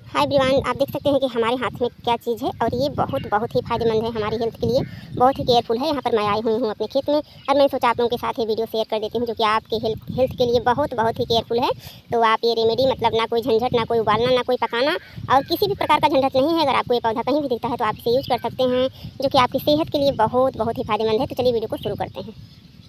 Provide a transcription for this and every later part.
Hi everyone, आप देख सकते हैं कि हमारे हाथ में क्या चीज़ है और ये बहुत ही फ़ायदेमंद है हमारी हेल्थ के लिए। बहुत ही केयरफुल है। यहाँ पर मैं आई हुई हूँ अपने खेत में और मैंने सोचा आप लोगों के साथ ये वीडियो शेयर कर देती हूँ, जो कि आपके हेल्थ के लिए बहुत ही केयरफुल है। तो आप ये रेमेडी मतलब ना कोई झंझट, ना कोई उबालना, ना कोई पकाना और किसी भी प्रकार का झंझट नहीं है। अगर आपको ये पौधा कहीं भी दिखता है तो आप इसे यूज़ कर सकते हैं, जो कि आपकी सेहत के लिए बहुत ही फ़ायदेमंद है। तो चलिए वीडियो को शुरू करते हैं।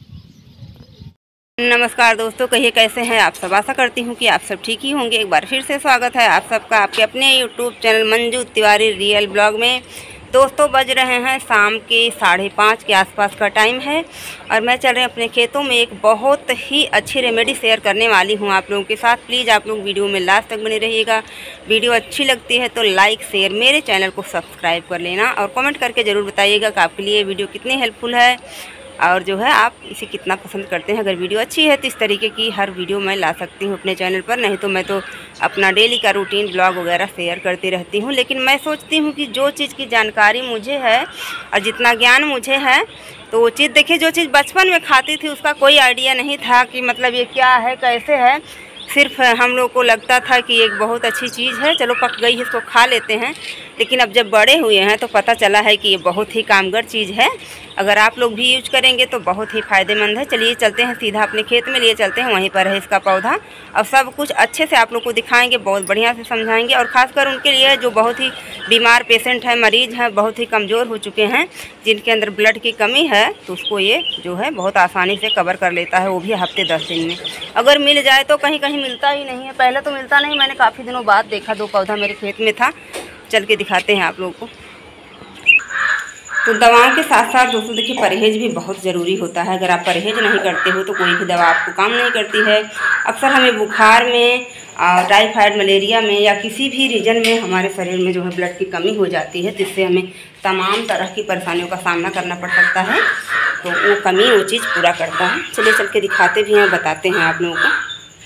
नमस्कार दोस्तों, कहिए कैसे हैं आप सब। आशा करती हूँ कि आप सब ठीक ही होंगे। एक बार फिर से स्वागत है आप सबका आपके अपने YouTube channel Manju Tiwari real blog में। दोस्तों बज रहे हैं शाम के 5:30 के आसपास का टाइम है और मैं चल रही हूँ अपने खेतों में। एक बहुत ही अच्छी रेमेडी शेयर करने वाली हूँ आप लोगों के साथ। प्लीज़ आप लोग वीडियो में लास्ट तक बने रहिएगा। वीडियो अच्छी लगती है तो लाइक शेयर, मेरे चैनल को सब्सक्राइब कर लेना और कमेंट करके ज़रूर बताइएगा कि आपके लिए वीडियो कितनी हेल्पफुल है और जो है आप इसे कितना पसंद करते हैं। अगर वीडियो अच्छी है तो इस तरीके की हर वीडियो मैं ला सकती हूँ अपने चैनल पर, नहीं तो मैं तो अपना डेली का रूटीन ब्लॉग वगैरह शेयर करती रहती हूँ। लेकिन मैं सोचती हूँ कि जो चीज़ की जानकारी मुझे है और जितना ज्ञान मुझे है तो वो चीज़ देखिए, जो चीज़ बचपन में खाती थी उसका कोई आइडिया नहीं था कि मतलब ये क्या है कैसे है। सिर्फ हम लोग को लगता था कि एक बहुत अच्छी चीज़ है, चलो पक गई है इसको खा लेते हैं। लेकिन अब जब बड़े हुए हैं तो पता चला है कि ये बहुत ही कामगर चीज़ है। अगर आप लोग भी यूज करेंगे तो बहुत ही फ़ायदेमंद है। चलिए चलते हैं सीधा अपने खेत में लिए चलते हैं, वहीं पर है इसका पौधा और सब कुछ अच्छे से आप लोग को दिखाएंगे, बहुत बढ़िया से समझाएंगे। और ख़ासकर उनके लिए जो बहुत ही बीमार पेशेंट हैं, मरीज़ हैं, बहुत ही कमज़ोर हो चुके हैं, जिनके अंदर ब्लड की कमी है, तो उसको ये जो है बहुत आसानी से कवर कर लेता है, वो भी हफ्ते 10 दिन में। अगर मिल जाए तो कहीं कहीं मिलता ही नहीं है। पहले तो मिलता नहीं, मैंने काफ़ी दिनों बाद देखा, 2 पौधा मेरे खेत में था। चल के दिखाते हैं आप लोगों को। तो दवाओं के साथ साथ दोस्तों देखिए, परहेज़ भी बहुत ज़रूरी होता है। अगर आप परहेज़ नहीं करते हो तो कोई भी दवा आपको काम नहीं करती है। अक्सर हमें बुखार में, टाइफाइड, मलेरिया में या किसी भी रीजन में हमारे शरीर में जो है ब्लड की कमी हो जाती है, जिससे हमें तमाम तरह की परेशानियों का सामना करना पड़ सकता है। तो वो कमी वो चीज़ पूरा करता है। चलिए चल के दिखाते भी हैं, बताते हैं आप लोगों को।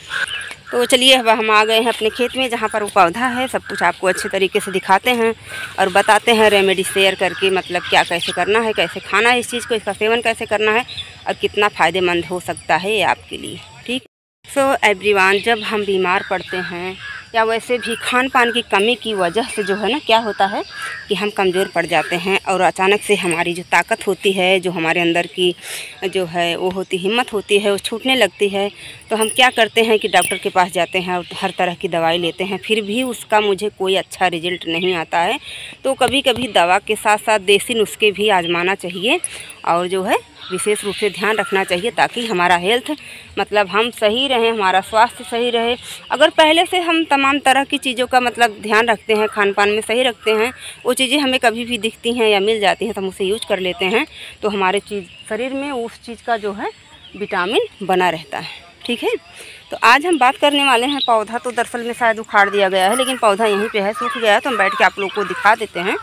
तो चलिए अब हम आ गए हैं अपने खेत में, जहाँ पर वो पौधा है। सब कुछ आपको अच्छे तरीके से दिखाते हैं और बताते हैं रेमेडी शेयर करके, मतलब क्या कैसे करना है, कैसे खाना है इस चीज़ को, इसका सेवन कैसे करना है और कितना फ़ायदेमंद हो सकता है ये आपके लिए। ठीक। सो एवरीवन, जब हम बीमार पड़ते हैं या वैसे भी खान पान की कमी की वजह से जो है ना, क्या होता है कि हम कमज़ोर पड़ जाते हैं और अचानक से हमारी जो ताकत होती है, जो हमारे अंदर की जो है वो होती हिम्मत होती है, वो छूटने लगती है। तो हम क्या करते हैं कि डॉक्टर के पास जाते हैं और हर तरह की दवाई लेते हैं, फिर भी उसका मुझे कोई अच्छा रिजल्ट नहीं आता है। तो कभी कभी दवा के साथ साथ देसी नुस्खे भी आजमाना चाहिए और जो है विशेष रूप से ध्यान रखना चाहिए, ताकि हमारा हेल्थ मतलब हम सही रहें, हमारा स्वास्थ्य सही रहे। अगर पहले से हम तमाम तरह की चीज़ों का मतलब ध्यान रखते हैं, खान पान में सही रखते हैं, वो चीज़ें हमें कभी भी दिखती हैं या मिल जाती हैं तो हम उसे यूज कर लेते हैं, तो हमारे शरीर में उस चीज़ का जो है विटामिन बना रहता है। ठीक है। तो आज हम बात करने वाले हैं, पौधा तो दरअसल में शायद उखाड़ दिया गया है, लेकिन पौधा यहीं पे है, सूख गया है, तो हम बैठ के आप लोग को दिखा देते हैं।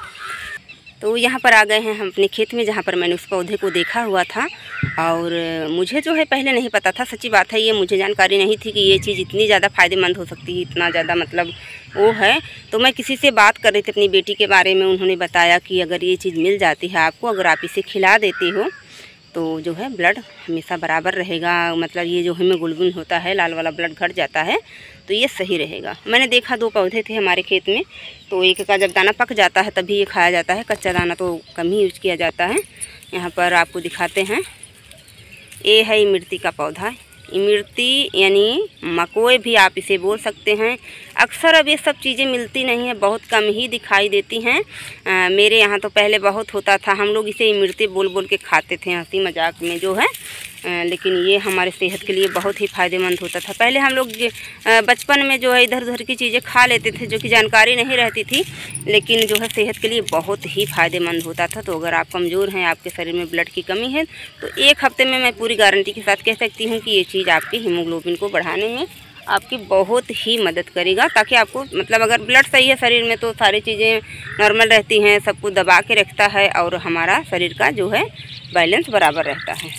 तो यहाँ पर आ गए हैं हम अपने खेत में, जहाँ पर मैंने उस पौधे को देखा हुआ था और मुझे जो है पहले नहीं पता था, सच्ची बात है, ये मुझे जानकारी नहीं थी कि ये चीज़ इतनी ज़्यादा फ़ायदेमंद हो सकती है, इतना ज़्यादा मतलब वो है। तो मैं किसी से बात कर रही थी अपनी बेटी के बारे में, उन्होंने बताया कि अगर ये चीज़ मिल जाती है आपको, अगर आप इसे खिला देती हो तो जो है ब्लड हमेशा बराबर रहेगा, मतलब ये जो हीमोग्लोबिन होता है, लाल वाला ब्लड घट जाता है, तो ये सही रहेगा। मैंने देखा 2 पौधे थे हमारे खेत में, तो एक का जब दाना पक जाता है तभी ये खाया जाता है, कच्चा दाना तो कम ही यूज किया जाता है। यहाँ पर आपको दिखाते हैं, ये है इमरती का पौधा। इमरती यानी मकोए भी आप इसे बोल सकते हैं। अक्सर अब ये सब चीज़ें मिलती नहीं है, बहुत कम ही दिखाई देती हैं। मेरे यहाँ तो पहले बहुत होता था, हम लोग इसे इमरती बोल बोल के खाते थे हंसी मजाक में जो है। लेकिन ये हमारे सेहत के लिए बहुत ही फ़ायदेमंद होता था। पहले हम लोग बचपन में जो है इधर उधर की चीज़ें खा लेते थे, जो कि जानकारी नहीं रहती थी, लेकिन जो है सेहत के लिए बहुत ही फ़ायदेमंद होता था। तो अगर आप कमज़ोर हैं, आपके शरीर में ब्लड की कमी है, तो 1 हफ्ते में मैं पूरी गारंटी के साथ कह सकती हूँ कि ये चीज़ आपकी हीमोग्लोबिन को बढ़ाने में आपकी बहुत ही मदद करेगा। ताकि आपको मतलब अगर ब्लड सही है शरीर में तो सारी चीज़ें नॉर्मल रहती हैं, सब कुछ दबा के रखता है और हमारा शरीर का जो है बैलेंस बराबर रहता है।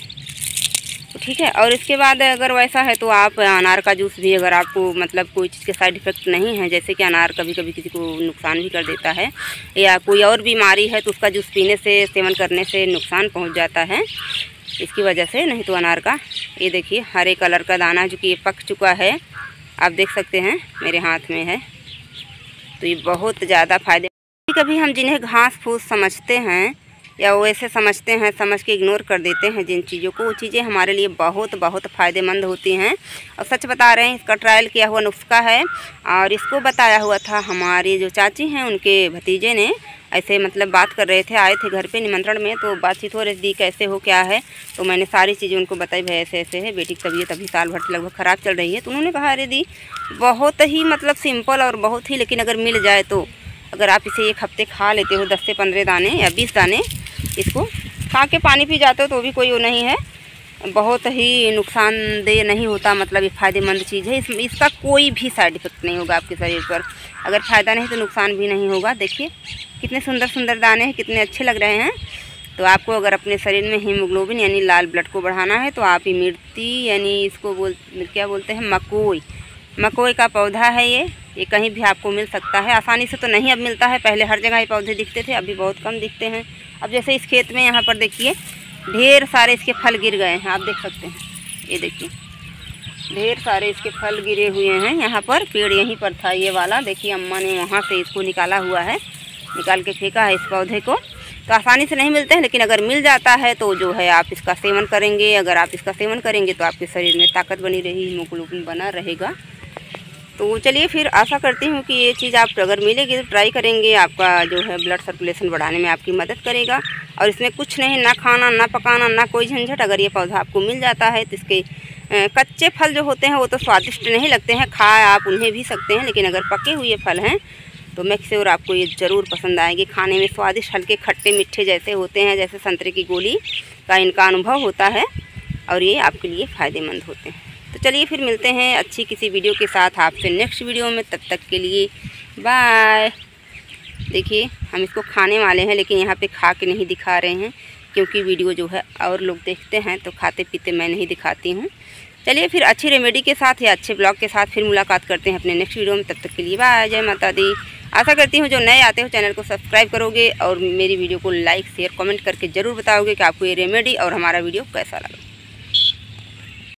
तो ठीक है। और इसके बाद अगर वैसा है तो आप अनार का जूस भी, अगर आपको मतलब कोई चीज़ के साइड इफ़ेक्ट नहीं है, जैसे कि अनार कभी कभी किसी को नुकसान भी कर देता है या कोई और बीमारी है, तो उसका जूस पीने से, सेवन करने से नुकसान पहुंच जाता है इसकी वजह से। नहीं तो अनार का ये देखिए हरे कलर का दाना, जो कि ये पक चुका है, आप देख सकते हैं मेरे हाथ में है। तो ये बहुत ज़्यादा फ़ायदे। कभी हम जिन्हें घास फूस समझते हैं या वैसे समझते हैं, समझ के इग्नोर कर देते हैं जिन चीज़ों को, वो चीज़ें हमारे लिए बहुत बहुत फ़ायदेमंद होती हैं। और सच बता रहे हैं, इसका ट्रायल किया हुआ नुस्खा है और इसको बताया हुआ था हमारी जो चाची हैं उनके भतीजे ने। ऐसे मतलब बात कर रहे थे, आए थे घर पे निमंत्रण में, तो बातचीत हो रही थी कैसे हो क्या है, तो मैंने सारी चीज़ें उनको बताई, भाई ऐसे ऐसे है, बेटी की तबीयत अभी साल भर से लगभग ख़राब चल रही है। तो उन्होंने कहा अरे दी बहुत ही मतलब सिंपल और बहुत ही, लेकिन अगर मिल जाए तो अगर आप इसे एक हफ्ते खा लेते हो 10 से 15 दाने या 20 दाने, इसको खा के पानी पी जाते हो तो भी कोई वो नहीं है, बहुत ही नुकसानदेह नहीं होता, मतलब ये फ़ायदेमंद चीज़ है। इसका कोई भी साइड इफ़ेक्ट नहीं होगा आपके शरीर पर। अगर फ़ायदा नहीं तो नुकसान भी नहीं होगा। देखिए कितने सुंदर सुंदर दाने हैं, कितने अच्छे लग रहे हैं। तो आपको अगर अपने शरीर में हीमोग्लोबिन यानी लाल ब्लड को बढ़ाना है तो आप इमरती यानी इसको क्या बोलते हैं, मकोई का पौधा है ये कहीं भी आपको मिल सकता है। आसानी से तो नहीं अब मिलता है, पहले हर जगह ये पौधे दिखते थे, अभी बहुत कम दिखते हैं। अब जैसे इस खेत में यहाँ पर देखिए ढेर सारे इसके फल गिर गए हैं, आप देख सकते हैं, ये देखिए ढेर सारे इसके फल गिरे हुए हैं। यहाँ पर पेड़ यहीं पर था ये वाला, देखिए अम्मा ने वहाँ से इसको निकाला हुआ है, निकाल के फेंका है इस पौधे को। तो आसानी से नहीं मिलते हैं, लेकिन अगर मिल जाता है तो जो है आप इसका सेवन करेंगे, अगर आप इसका सेवन करेंगे तो आपके शरीर में ताकत बनी रहेगी, हीमोग्लोबिन बना रहेगा। तो चलिए फिर आशा करती हूँ कि ये चीज़ आप अगर मिलेगी तो ट्राई करेंगे, आपका जो है ब्लड सर्कुलेशन बढ़ाने में आपकी मदद करेगा। और इसमें कुछ नहीं, ना खाना ना पकाना ना कोई झंझट। अगर ये पौधा आपको मिल जाता है तो इसके कच्चे फल जो होते हैं वो तो स्वादिष्ट नहीं लगते हैं, खा आप उन्हें भी सकते हैं, लेकिन अगर पके हुए फल हैं तो मेक श्योर आपको ये ज़रूर पसंद आएंगे। खाने में स्वादिष्ट, हल्के खट्टे मीठे जैसे होते हैं, जैसे संतरे की गोली का इनका अनुभव होता है और ये आपके लिए फ़ायदेमंद होते हैं। तो चलिए फिर मिलते हैं अच्छी किसी वीडियो के साथ आपसे नेक्स्ट वीडियो में, तब तक के लिए बाय। देखिए हम इसको खाने वाले हैं, लेकिन यहाँ पे खा के नहीं दिखा रहे हैं क्योंकि वीडियो जो है और लोग देखते हैं, तो खाते पीते मैं नहीं दिखाती हूँ। चलिए फिर अच्छी रेमेडी के साथ या अच्छे ब्लॉग के साथ फिर मुलाकात करते हैं अपने नेक्स्ट वीडियो में, तब तक के लिए बाय, जय माता दी। आशा करती हूँ जो नए आते हो चैनल को सब्सक्राइब करोगे और मेरी वीडियो को लाइक शेयर कमेंट करके ज़रूर बताओगे कि आपको ये रेमेडी और हमारा वीडियो कैसा लगा।